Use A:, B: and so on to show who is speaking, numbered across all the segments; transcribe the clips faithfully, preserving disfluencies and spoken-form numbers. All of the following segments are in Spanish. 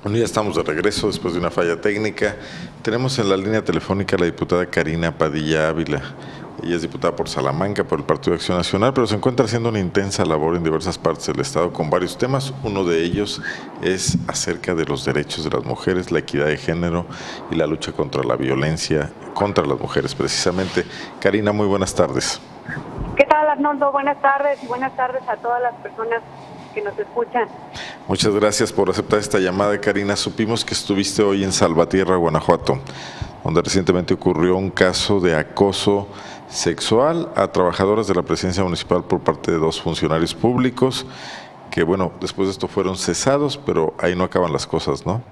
A: Bueno, ya estamos de regreso después de una falla técnica. Tenemos en la línea telefónica a la diputada Karina Padilla Ávila. Ella es diputada por Salamanca, por el Partido de Acción Nacional, pero se encuentra haciendo una intensa labor en diversas partes del Estado con varios temas. Uno de ellos es acerca de los derechos de las mujeres, la equidad de género y la lucha contra la violencia contra las mujeres, precisamente. Karina, muy buenas tardes.
B: ¿Qué tal, Arnoldo? Buenas tardes y buenas tardes a todas las personas que nos escuchan.
A: Muchas gracias por aceptar esta llamada, Karina. Supimos que estuviste hoy en Salvatierra, Guanajuato, donde recientemente ocurrió un caso de acoso sexual a trabajadoras de la presidencia municipal por parte de dos funcionarios públicos, que bueno, después de esto fueron cesados, pero ahí no acaban las cosas, ¿no?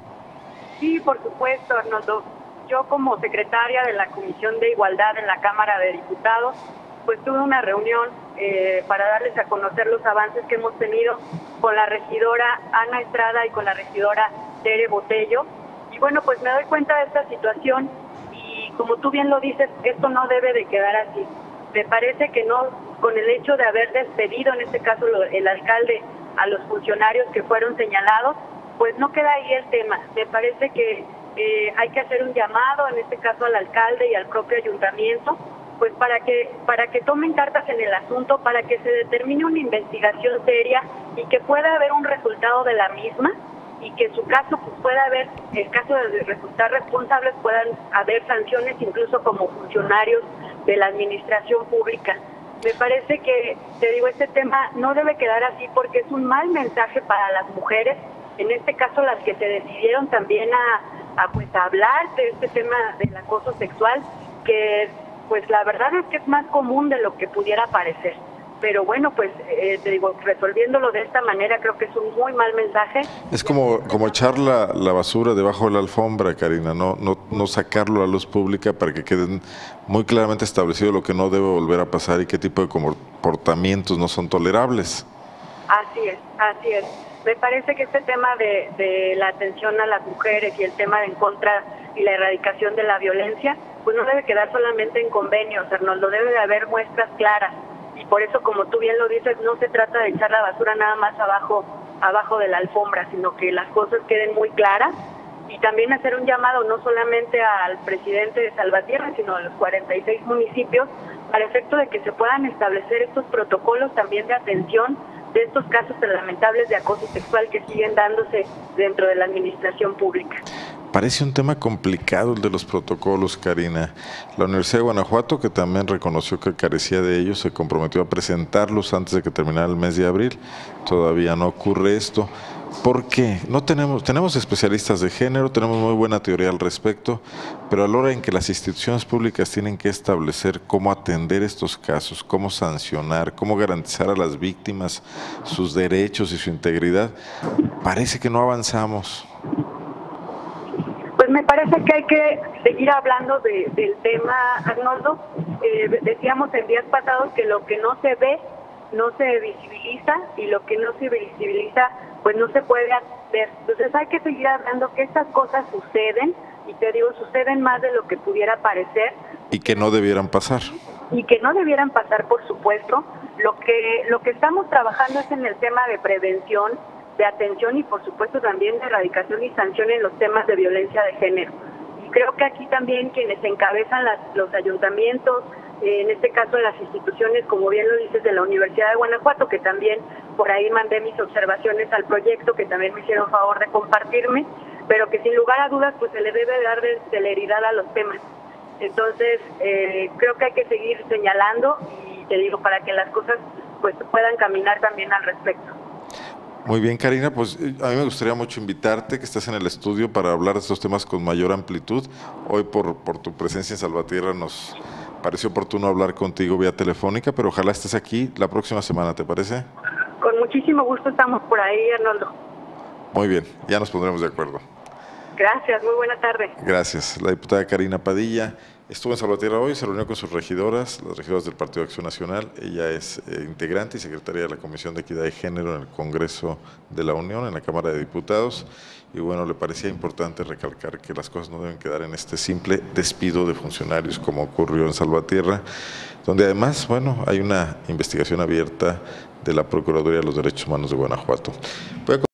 B: Sí, por supuesto, Arnoldo. Yo como secretaria de la Comisión de Igualdad en la Cámara de Diputados, pues tuve una reunión eh, para darles a conocer los avances que hemos tenido con la regidora Ana Estrada y con la regidora Tere Botello. Y bueno, pues me doy cuenta de esta situación y como tú bien lo dices, esto no debe de quedar así. Me parece que no, con el hecho de haber despedido, en este caso el alcalde, a los funcionarios que fueron señalados, pues no queda ahí el tema. Me parece que eh, hay que hacer un llamado, en este caso al alcalde y al propio ayuntamiento, pues para que para que tomen cartas en el asunto, para que se determine una investigación seria y que pueda haber un resultado de la misma y que en su caso pues pueda haber, en caso de resultar responsables, puedan haber sanciones incluso como funcionarios de la administración pública. Me parece que, te digo, este tema no debe quedar así porque es un mal mensaje para las mujeres, en este caso las que se decidieron también a, a pues a hablar de este tema del acoso sexual, que pues la verdad es que es más común de lo que pudiera parecer. Pero bueno, pues eh, te digo, resolviéndolo de esta manera creo que es un muy mal mensaje.
A: Es como, como echar la, la basura debajo de la alfombra, Karina, no, no, no sacarlo a la luz pública para que queden muy claramente establecido lo que no debe volver a pasar y qué tipo de comportamientos no son tolerables.
B: Así es, así es. Me parece que este tema de, de la atención a las mujeres y el tema de en contra y la erradicación de la violencia, pues no debe quedar solamente en convenios, Arnoldo, debe de haber muestras claras. Y por eso, como tú bien lo dices, no se trata de echar la basura nada más abajo, abajo de la alfombra, sino que las cosas queden muy claras. Y también hacer un llamado no solamente al presidente de Salvatierra, sino a los cuarenta y seis municipios, para efecto de que se puedan establecer estos protocolos también de atención de estos casos lamentables de acoso sexual que siguen dándose dentro de la administración pública.
A: Parece un tema complicado el de los protocolos, Karina. La Universidad de Guanajuato, que también reconoció que carecía de ellos, se comprometió a presentarlos antes de que terminara el mes de abril. Todavía no ocurre esto. ¿Por qué? No tenemos, tenemos especialistas de género, tenemos muy buena teoría al respecto, pero a la hora en que las instituciones públicas tienen que establecer cómo atender estos casos, cómo sancionar, cómo garantizar a las víctimas sus derechos y su integridad, parece que no avanzamos.
B: Pues me parece que hay que seguir hablando de, del tema, Arnoldo. Eh, decíamos en días pasados que lo que no se ve no se visibiliza y lo que no se visibiliza pues no se puede ver. Entonces hay que seguir hablando que estas cosas suceden y te digo, suceden más de lo que pudiera parecer.
A: Y que no debieran pasar.
B: Y que no debieran pasar, por supuesto. Lo que, lo que estamos trabajando es en el tema de prevención, de atención y por supuesto también de erradicación y sanción en los temas de violencia de género. Y creo que aquí también quienes encabezan las, los ayuntamientos, eh, en este caso las instituciones, como bien lo dices, de la Universidad de Guanajuato, que también por ahí mandé mis observaciones al proyecto, que también me hicieron favor de compartirme, pero que sin lugar a dudas pues se le debe dar de celeridad a los temas. Entonces eh, creo que hay que seguir señalando y te digo, para que las cosas pues puedan caminar también al respecto.
A: Muy bien, Karina, pues a mí me gustaría mucho invitarte, que estés en el estudio para hablar de estos temas con mayor amplitud. Hoy por, por tu presencia en Salvatierra nos pareció oportuno hablar contigo vía telefónica, pero ojalá estés aquí la próxima semana, ¿te parece?
B: Con muchísimo gusto estamos por ahí, Arnoldo.
A: Muy bien, ya nos pondremos de acuerdo.
B: Gracias, muy buena tarde.
A: Gracias. La diputada Karina Padilla estuvo en Salvatierra hoy, se reunió con sus regidoras, las regidoras del Partido de Acción Nacional. Ella es eh, integrante y secretaria de la Comisión de Equidad de Género en el Congreso de la Unión, en la Cámara de Diputados. Y bueno, le parecía importante recalcar que las cosas no deben quedar en este simple despido de funcionarios como ocurrió en Salvatierra, donde además, bueno, hay una investigación abierta de la Procuraduría de los Derechos Humanos de Guanajuato. Voy a